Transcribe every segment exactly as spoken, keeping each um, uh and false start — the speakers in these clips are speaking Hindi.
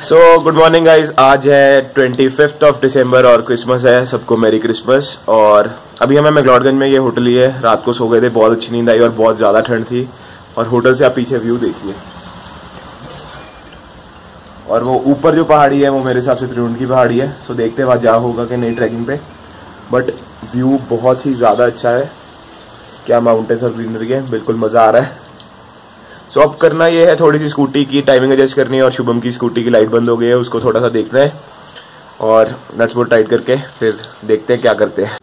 सो गुड मॉर्निंग गाइज, आज है ट्वेंटी फिफ्थ ऑफ दिसंबर और क्रिसमस है। सबको मेरी क्रिसमस। और अभी हमें मैक्लोडगंज में ये होटल ही है। रात को सो गए थे, बहुत अच्छी नींद आई और बहुत ज़्यादा ठंड थी। और होटल से आप पीछे व्यू देखिए, और वो ऊपर जो पहाड़ी है वो मेरे हिसाब से त्रिउंड की पहाड़ी है। सो देखते हैं वहाँ जा होगा कि नहीं ट्रैकिंग पे, बट व्यू बहुत ही ज़्यादा अच्छा है। क्या माउंटेन्स और ग्रीनरी है, बिल्कुल मज़ा आ रहा है। सो अब करना ये है, थोड़ी सी स्कूटी की टाइमिंग एडजस्ट करनी है और शुभम की स्कूटी की लाइट बंद हो गई है, उसको थोड़ा सा देखना है और नट्स बोल्ट टाइट करके फिर देखते हैं क्या करते हैं।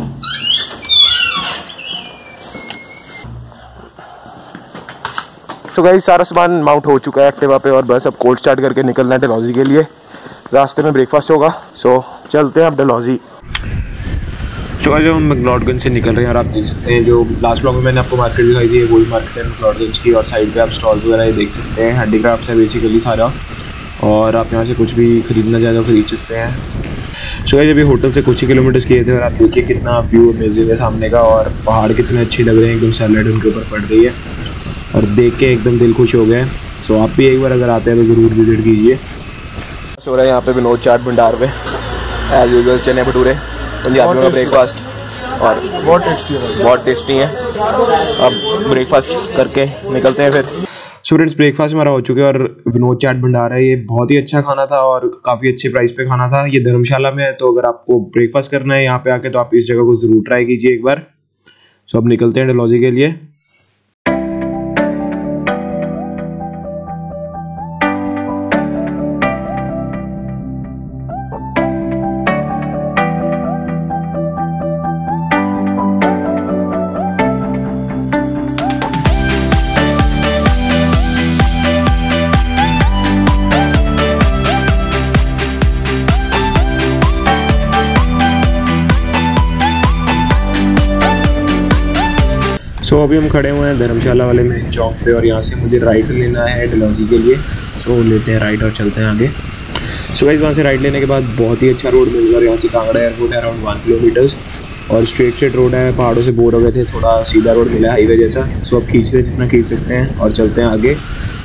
तो गाइस सारा सामान माउंट हो चुका है एक्टिवा पे और बस अब कोल्ड स्टार्ट करके निकलना है डलहौजी के लिए। रास्ते में ब्रेकफास्ट होगा, सो चलते हैं अब डलहौजी। तो आज हम मैक्लोडगंज से निकल रहे हैं और आप देख सकते हैं जो लास्ट ब्लॉग में मैंने आपको मार्केट दिखाई थी वही मार्केट है मैक्लोडगंज की। और साइड पे आप स्टॉल्स वगैरह ये देख सकते हैं, हैंडीक्राफ्ट्स है बेसिकली सारा, और आप यहाँ से कुछ भी खरीदना चाहें तो खरीद सकते हैं। सो जब ये होटल से कुछ ही किलोमीटर्स किए थे और आप देखिए कितना व्यू अमेजिंग है सामने का, और पहाड़ कितने अच्छे लग रहे हैं, एकदम सनलाइट उनके ऊपर पड़ रही है और देख के एकदम दिल खुश हो गया है। सो आप भी एक बार अगर आते हैं तो ज़रूर विजिट कीजिए। सो रहा है यहाँ पे विनोद चाट भंडार पे एज यूजुअल चने भटूरे पंजाबियों का ब्रेकफास्ट, और बहुत टेस्टी है, बहुत टेस्टी है। अब ब्रेकफास्ट करके निकलते हैं फिर। स्टूडेंट्स ब्रेकफास्ट हमारा हो चुके हैं और विनोद चाट भंडार है, ये बहुत ही अच्छा खाना था और काफ़ी अच्छे प्राइस पे खाना था। ये धर्मशाला में है, तो अगर आपको ब्रेकफास्ट करना है यहाँ पे आके तो आप इस जगह को ज़रूर ट्राई कीजिए एक बार। सो अब निकलते हैं डलहौजी के लिए। सो so, अभी हम खड़े हुए हैं धर्मशाला वाले मेन चौक पे और यहाँ से मुझे राइट लेना है डलहौजी के लिए। सो so, लेते हैं राइट और चलते हैं आगे। सो so, गाइस वहाँ से राइट लेने के बाद बहुत ही अच्छा रोड मिल रहा है। यहाँ से कांगड़ा एयरपोर्ट है अराउंड वन किलोमीटर्स और स्ट्रेट स्ट्रेट रोड है। पहाड़ों से बोर हो गए थे, थोड़ा सीधा रोड मिला है हाईवे जैसा। सो so, अब खींचते जितना खींच सकते हैं और चलते हैं आगे।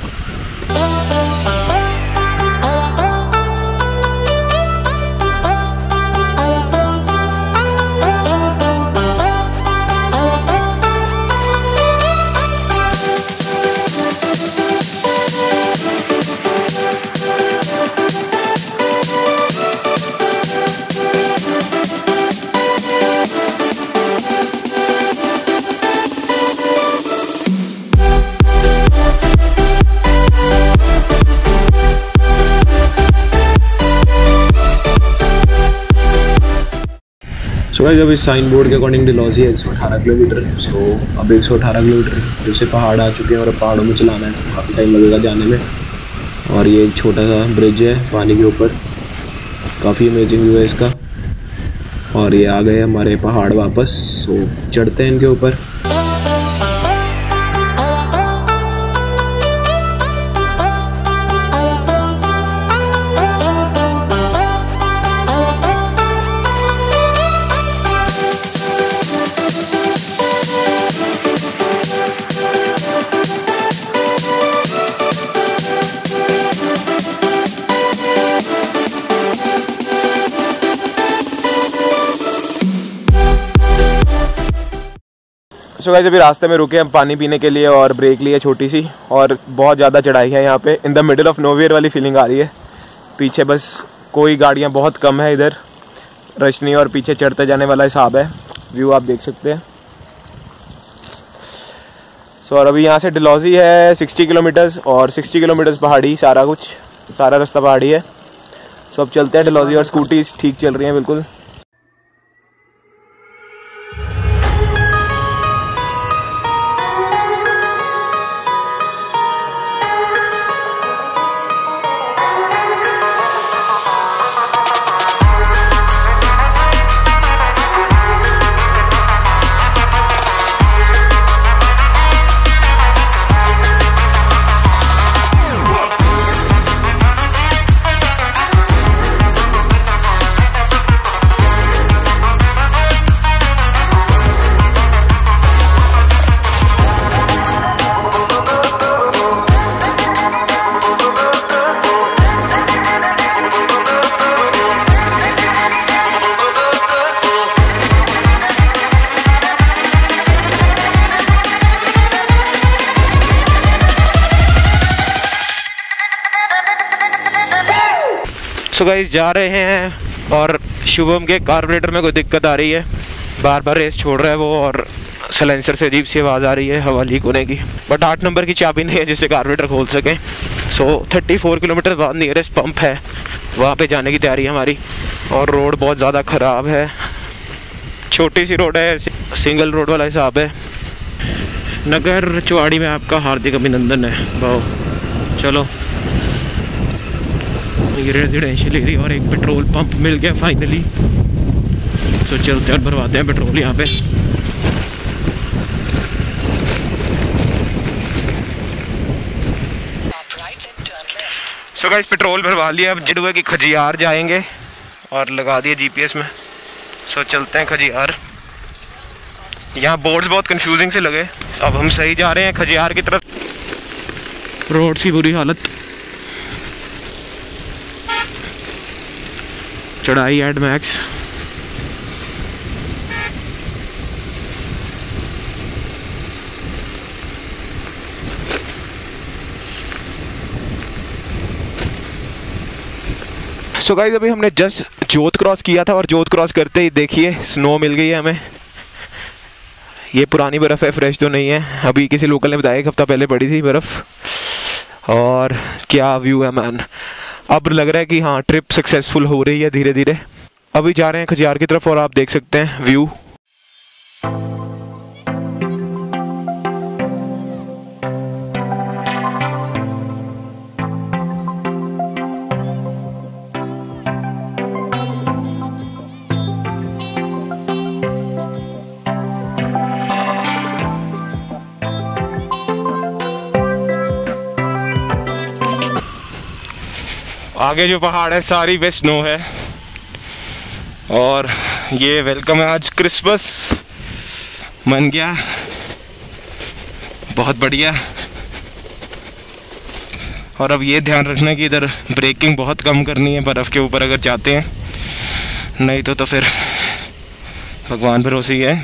सो गाइस अब इस साइन बोर्ड के अकॉर्डिंग डलहौजी है एक सौ अठारह किलोमीटर। सो अब एक सौ अठारह किलोमीटर जैसे पहाड़ आ चुके हैं और अब पहाड़ों में चलाना है तो काफ़ी टाइम लगेगा जाने में। और ये एक छोटा सा ब्रिज है पानी के ऊपर, काफ़ी अमेजिंग व्यू है इसका। और ये आ गए हमारे पहाड़ वापस। सो चढ़ते हैं इनके ऊपर। सो गाइस अभी रास्ते में रुके हम पानी पीने के लिए और ब्रेक लिए छोटी सी, और बहुत ज़्यादा चढ़ाई है यहाँ पे। In the middle of nowhere वाली फीलिंग आ रही है। पीछे बस कोई गाड़ियाँ बहुत कम है, इधर रश नहीं और पीछे चढ़ते जाने वाला हिसाब है। व्यू आप देख सकते हैं। सो और अभी यहाँ से डलहौजी है सिक्सटी किलोमीटर्स और सिक्सटी किलोमीटर्स पहाड़ी, सारा कुछ सारा रास्ता पहाड़ी है। सो अब चलते हैं डलहौजी और स्कूटी ठीक चल रही है बिल्कुल। सो गाइस जा रहे हैं और शुभम के कार्बोरेटर में कोई दिक्कत आ रही है, बार बार रेस छोड़ रहा है वो और साइलेंसर से अजीब सी आवाज़ आ रही है हवा लीक होने की। बट आठ नंबर की चाबी नहीं है जिससे कार्बोरेटर खोल सकें। सो थर्टी फोर किलोमीटर बाद नियरेस्ट पंप है, वहाँ पे जाने की तैयारी है हमारी। और रोड बहुत ज़्यादा ख़राब है, छोटी सी रोड है, सिंगल रोड वाला हिसाब है। नगर चुवाड़ी में आपका हार्दिक अभिनंदन है भाव। चलो रेजिडेंशियल एरिया और एक पेट्रोल पंप मिल गया फाइनली। तो चलते हैं भरवाते हैं पेट्रोल यहाँ पे। सो गाइस पेट्रोल भरवा लिया, अब जिडुआ की खजियार जाएंगे और लगा दिया जीपीएस में। सो चलते हैं खजियार। यहाँ बोर्ड्स बहुत कंफ्यूजिंग से लगे। अब हम सही जा रहे हैं खजियार की तरफ। रोड की बुरी हालत, चढ़ाई एड मैक्स। सो गाइस अभी हमने जस्ट जोत क्रॉस किया था और जोत क्रॉस करते ही देखिए स्नो मिल गई है हमें। ये पुरानी बर्फ़ है, फ्रेश तो नहीं है। अभी किसी लोकल ने बताया एक हफ्ता पहले पड़ी थी बर्फ़। और क्या व्यू है मैन। अब लग रहा है कि हाँ ट्रिप सक्सेसफुल हो रही है धीरे धीरे। अभी जा रहे हैं खजियार की तरफ और आप देख सकते हैं व्यू। आगे जो पहाड़ है सारी पे स्नो है और ये वेलकम है। आज क्रिसमस मन गया, बहुत बढ़िया। और अब ये ध्यान रखना कि इधर ब्रेकिंग बहुत कम करनी है बर्फ़ के ऊपर अगर जाते हैं, नहीं तो तो फिर भगवान भरोसे ही है।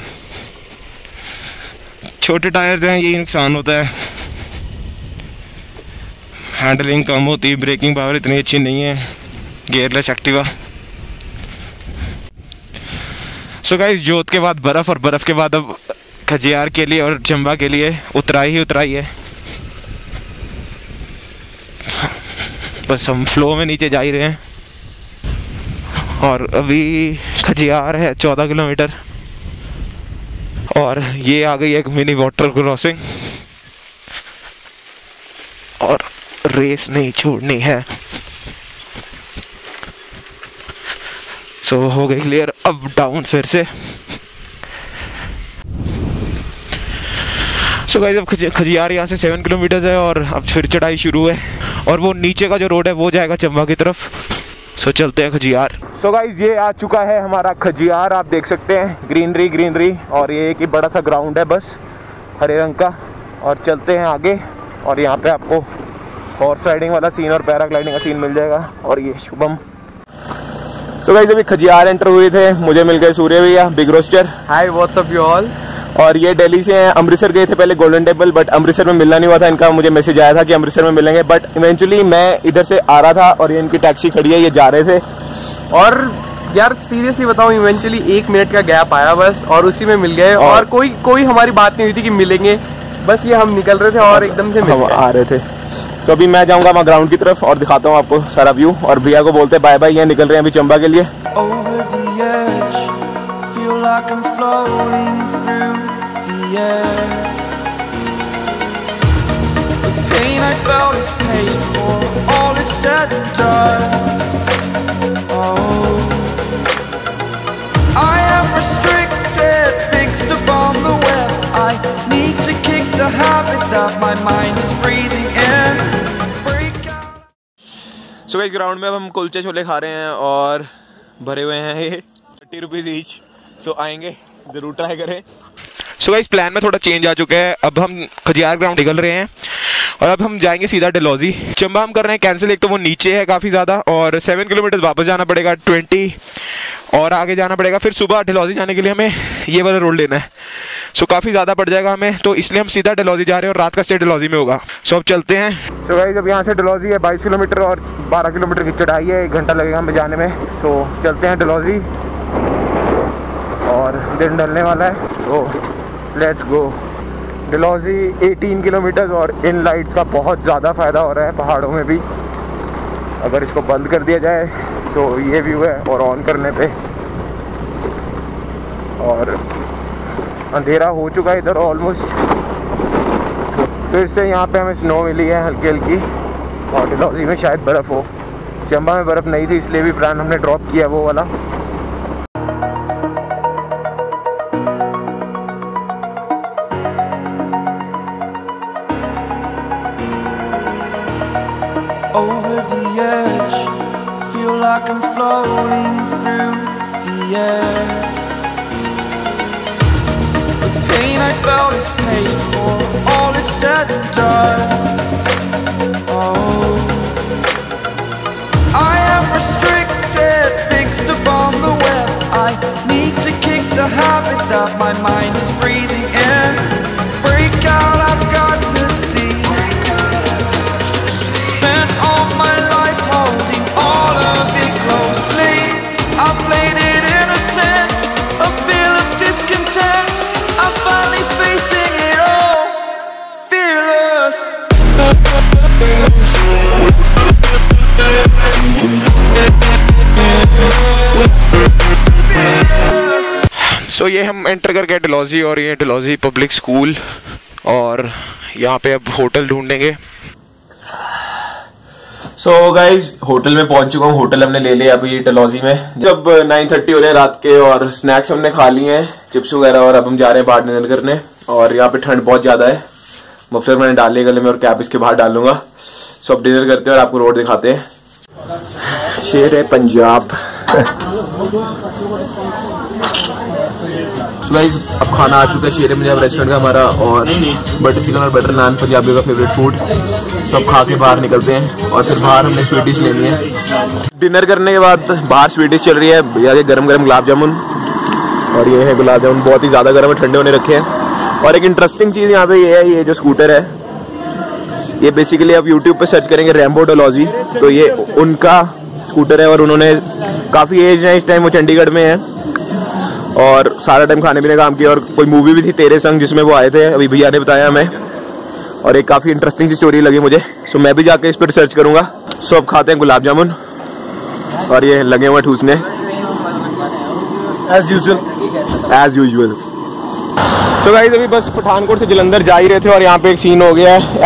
छोटे टायर्स हैं, यही नुकसान होता है। हैंडलिंग कम होती है, ब्रेकिंग पावर इतनी अच्छी नहीं है गियरलेस एक्टिवा। सो गाइस जोत के बाद बर्फ़ और बर्फ़ के बाद अब खजियार के लिए और चंबा के लिए उतराई ही उतराई है। बस हम फ्लो में नीचे जा ही रहे हैं। और अभी खजियार है चौदह किलोमीटर और ये आ गई एक मिनी वाटर क्रॉसिंग और रेस नहीं छोड़नी है। सो so, हो गई क्लियर अप डाउन फिर से। सो so गाइस अब खजियार यहाँ से सेवन किलोमीटर है और अब फिर चढ़ाई शुरू है और वो नीचे का जो रोड है वो जाएगा चंबा की तरफ। सो so, चलते हैं खजियार। सो so गाइस ये आ चुका है हमारा खजियार, आप देख सकते हैं ग्रीनरी ग्रीनरी और ये एक ही बड़ा सा ग्राउंड है बस हरे रंग का। और चलते हैं आगे और यहाँ पे आपको हॉर्स राइडिंग वाला सीन और पैराग्लाइडिंग का सीन मिल जाएगा। और ये शुभम। सो गाइस अभी खजियार एंटर हुए थे, मुझे मिल गए सूर्य भैया big rooster. Hi what's up you all. और ये दिल्ली से हैं, अमृतसर गए थे पहले गोल्डन टेम्पल, बट अमृतसर में मिलना नहीं हुआ था इनका। मुझे मैसेज आया था कि अमृतसर में मिलेंगे, बट इवेंचुअली मैं इधर से आ रहा था और ये इनकी टैक्सी खड़ी है, ये जा रहे थे। और यार सीरियसली बताऊं इवेंचुअली एक मिनट का गैप आया बस और उसी में मिल गए। और, और कोई कोई हमारी बात नहीं हुई थी कि मिलेंगे, बस ये हम निकल रहे थे और एकदम से हम आ रहे थे। तो अभी मैं जाऊंगा वहाँ ग्राउंड की तरफ और दिखाता हूँ आपको सारा व्यू। और भैया को बोलते बाय बाय, ये निकल रहे हैं अभी चंबा के लिए। सो गाइस ग्राउंड में अब हम कुलचे छोले खा रहे हैं और भरे हुए हैं ये थर्टी रुपीज़ ईच। सो आएंगे ज़रूर ट्राई करें। सो गाइस प्लान में थोड़ा चेंज आ चुका है, अब हम खजियार ग्राउंड निकल रहे हैं और अब हम जाएंगे सीधा डलहौजी। चंबा हम कर रहे हैं कैंसिल, एक तो वो नीचे है काफ़ी ज़्यादा और सेवन किलोमीटर वापस जाना पड़ेगा, ट्वेंटी और आगे जाना पड़ेगा, फिर सुबह डलहौजी जाने के लिए हमें ये वाला रोड लेना है। सो काफ़ी ज़्यादा पड़ जाएगा हमें, तो इसलिए हम सीधा डलहौजी जा रहे हैं और रात का स्टे डलहौजी में होगा। सो अब चलते हैं। सो गाइस जब यहाँ से डलहौजी है बाईस किलोमीटर और बारह किलोमीटर की चढ़ाई है, एक घंटा लगेगा हमें जाने में। सो चलते हैं डलहौजी और दिन ढलने वाला है, सो लेट्स गो। डलहौजी अठारह किलोमीटर और इन लाइट्स का बहुत ज़्यादा फ़ायदा हो रहा है पहाड़ों में भी। अगर इसको बंद कर दिया जाए तो ये व्यू है, और ऑन करने पे और अंधेरा हो चुका है इधर ऑलमोस्ट। फिर से यहाँ पे हमें स्नो मिली है हल्की हल्की, और डलहौजी में शायद बर्फ़ हो। चंबा में बर्फ़ नहीं थी इसलिए भी प्लान हमने ड्रॉप किया वो वाला। Over the edge, feel like I'm floating through the air. The pain I felt is paid for, all is said and done. Oh, I am restricted, fixed upon the web. I need to kick the habit that my mind is breathing in. Break out, I've got to see. Spent all my life holding all of it closely. I played it innocent, a feel of discontent. I'm finally facing it all, fearless. So so, ये हम एंटर करके डलहौजी, और ये डलहौजी पब्लिक स्कूल, और यहाँ पे अब होटल ढूंढेंगे। सो so, गाइज होटल में पहुंच चुका हूँ। होटल हमने ले लिया अभी डलहौजी में। जब नाइन थर्टी हो रहे हैं रात के, और स्नैक्स हमने खा लिए हैं, चिप्स वगैरह, और अब हम जा रहे हैं बाहर डिनर करने। और यहाँ पे ठंड बहुत ज्यादा है, मफलर मैंने डाल लिया गले में और कैप इसके बाहर डाल लूंगा। सो अब डिनर करते हैं और आपको रोड दिखाते हैं। शेर है पंजाब। So guys, अब खाना आ चुका है शेर पंजाब रेस्टोरेंट का हमारा, और बटर चिकन और बटर नान पंजाबियों का फेवरेट फूड। सब खा के बाहर निकलते हैं, और फिर बाहर हमने स्वीट डिश लेनी है। डिनर करने के बाद बाहर स्वीट डिश चल रही है भैया के, गरम गरम गुलाब जामुन, और ये है गुलाब जामुन बहुत ही ज़्यादा गर्म है, ठंडे होने रखे हैं। और एक इंटरेस्टिंग चीज़ यहाँ पे ये है, ये जो स्कूटर है ये बेसिकली आप यूट्यूब पे सर्च करेंगे रैम्बो डलहौजी, तो ये उनका स्कूटर है, और उन्होंने काफ़ी एज है इस टाइम, वो चंडीगढ़ में है और सारा टाइम खाने पीने का काम किया। और कोई मूवी भी थी तेरे संग जिसमें वो आए थे, अभी भैया ने बताया हमें, और एक काफ़ी इंटरेस्टिंग सी स्टोरी लगी मुझे। सो मैं भी जाके इस पर रिसर्च करूँगा। सो अब खाते हैं गुलाब जामुन, और ये लगे हुए ठूसने as usual as usual. So guys अभी बस पठानकोट से जलंधर जा ही रहे थे, और यहाँ पे एक सीन हो गया है।